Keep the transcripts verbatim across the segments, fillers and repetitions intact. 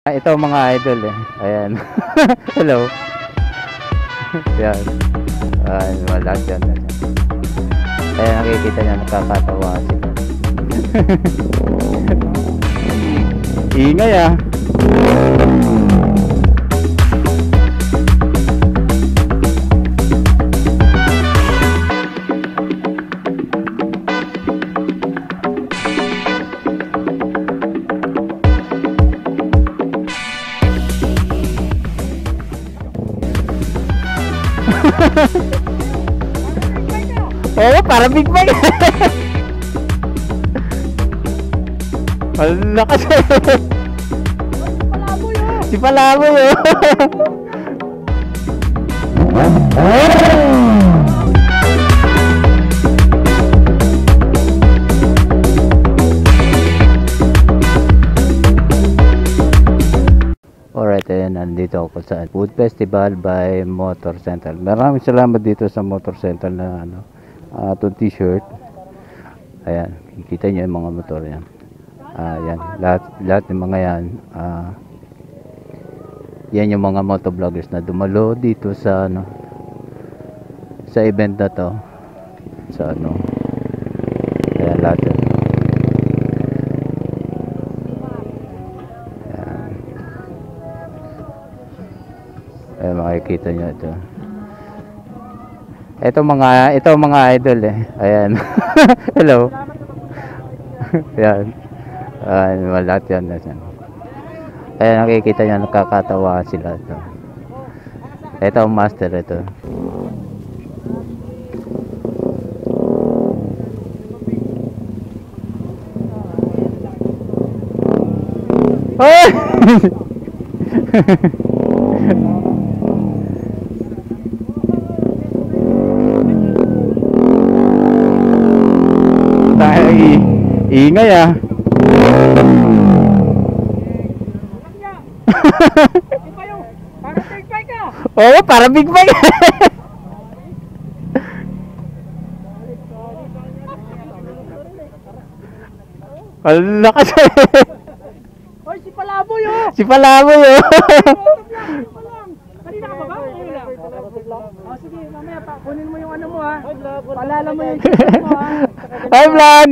Ito mga idol eh. Ayan. Hello. Ayan. Ayan, wala dyan. Ayan, nakikita niya, nakakatawa sila. Ingay ah. Oo, parang big bang. Ang lakas. Si Palaboy yun. Alright, ayan, nandito ako sa Food Festival by Motor Central. Maraming salamat dito sa Motor Central na ano, uh, itong t-shirt. Ayan, kita nyo yung mga motor yan. Ayan, lahat, lahat ng mga yan. Uh, yan yung mga motovloggers na dumalo dito sa ano, sa event na to. Sa ano, ayan, lahat yan. Ayan, makikita nyo ito. Ito mga, ito mga idol eh. Ayan. Hello. Ayan. Ayan, lahat yan. Ayan, nakikita nyo, nakakatawa sila ito. Ito ang master ito. Oh! Ingay ah. Oo, parang big bang. Ang lakas. Hoy, si Palaboy oh. Si Palaboy oh. Kanina ka ba ba? Oh, sige, mamaya pa kunin mo yung ano mo ha. Paalala mo yung t-shirt mo ha. Hi vlog.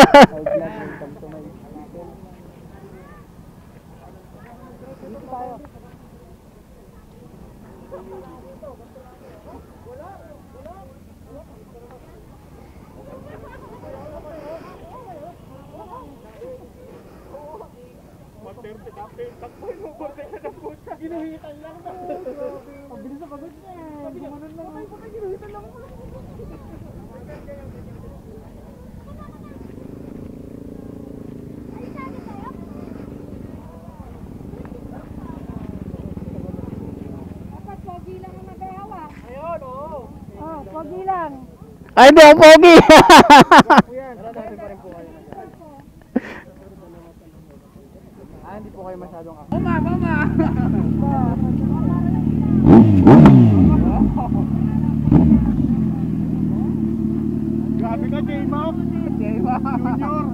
Ginuhitan lang daw. Pabilis sa pagod niya. Gumanon lang. Ginuhitan lang. Dapat pogi lang ang naghahawa. Ayun, oo. Oh, pogi lang. Ay, di ako pogi. Ah, hindi po kayo masyadong ako. Mama, mama! Grabe ka, J-Mop! J-Mop! Junior!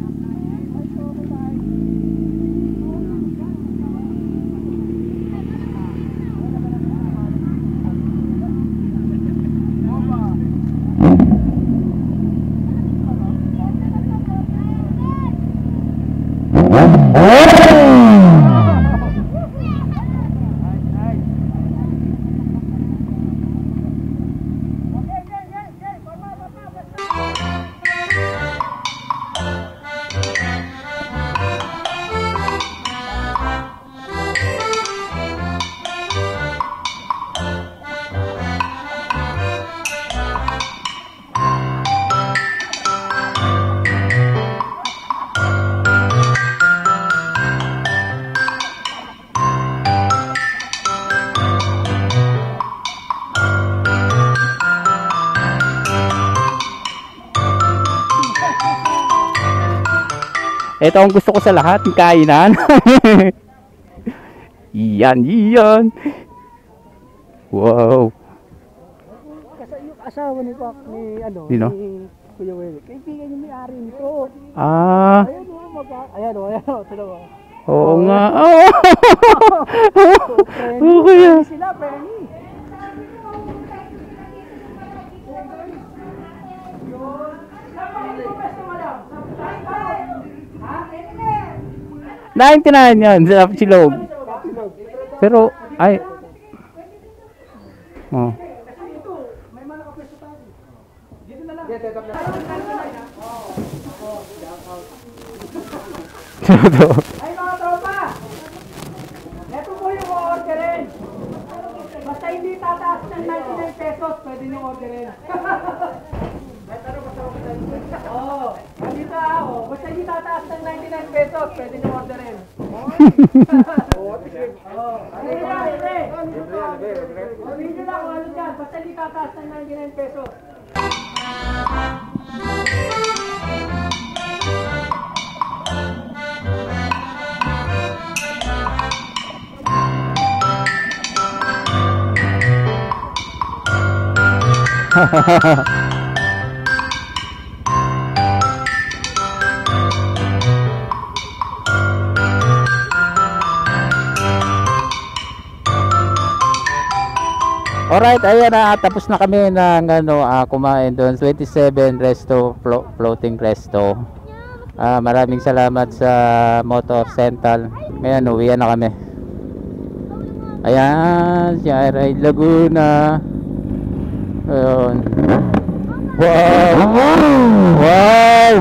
Ito ang gusto ko sa lahat, yung kainan. Yan, yan. Wow. Kasi yung asawa ni Pak, ni ano, Sino? ni Kuya Willie. Kaibigan yung may-ari nito. Ah. Ayan o, mag- ayan o, ayan o, dalawa. Oo nga. Oh. Oo kuya. Sila, Penny. ninety-nine yan sa silog. Pero ay oh. Ito. Ay mga tropa! Ito po yung orderin. Basta hindi tataas ng ninety-nine pesos, pwede nyo orderin. Oo. Dito ah, oh. Basta hindi tataas ng ninety-nine pesos, pwede nyo orderin. Oo. Ano yan, Ire? Sabihin nyo lang kung ano dyan. Basta hindi tataas ng ninety-nine pesos. Alright, ayan na, tapos na kami ng ano, uh, kumain doon, twenty-seven resto, flo floating resto. Uh, maraming salamat sa Motor Central. Ngayon, uwian na kami. Ayan, si Aray Laguna. Ayun. Wow! Wow!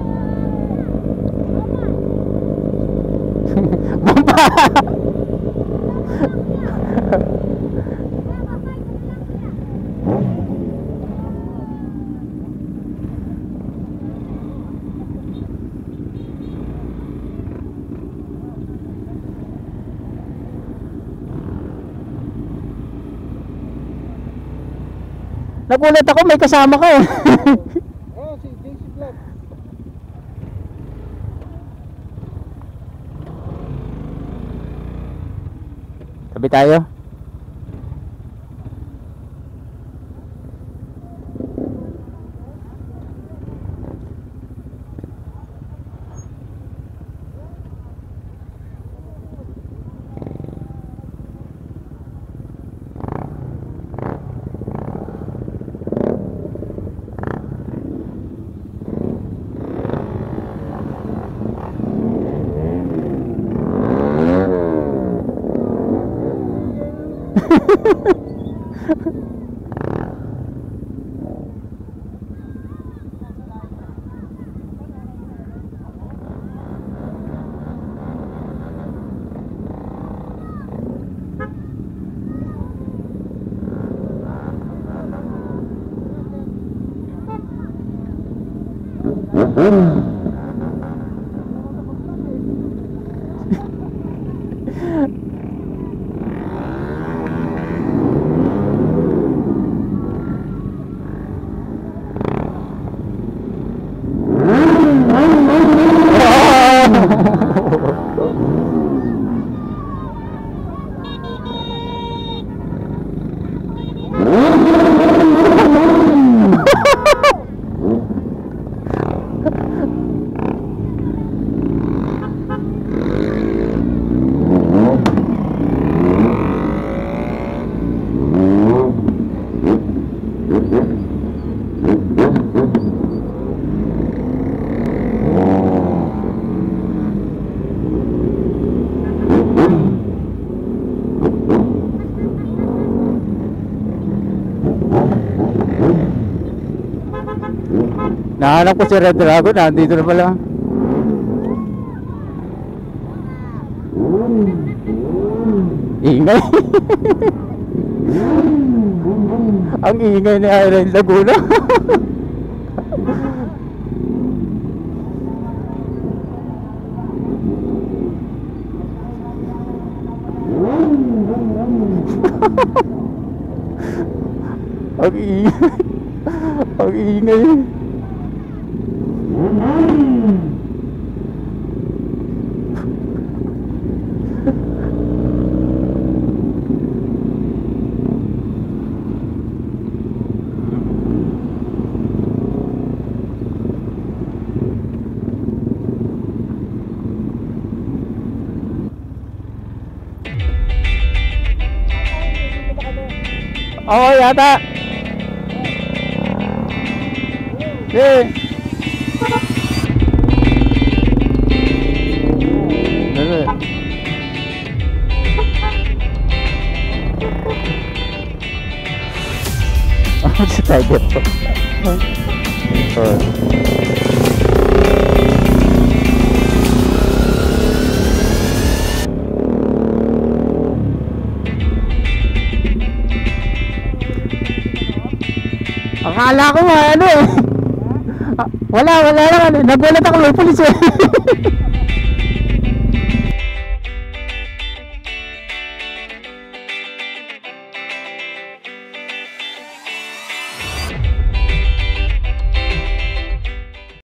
Bumpa! Nagulat ako, may kasama ka eh. Oh, si J C Vlog. Tabi tayo. Nahanap ko si Red Dragon, nandito na pala. Ingay. Ang ingay ni Irene Laguna. Ang ingay. Ang ingay. Oo, yata. Eh. Ano? Ano si Tiger to? Oh. Akala ko ano eh. Ah, wala, wala lang. Nagulat ako, may pulis eh.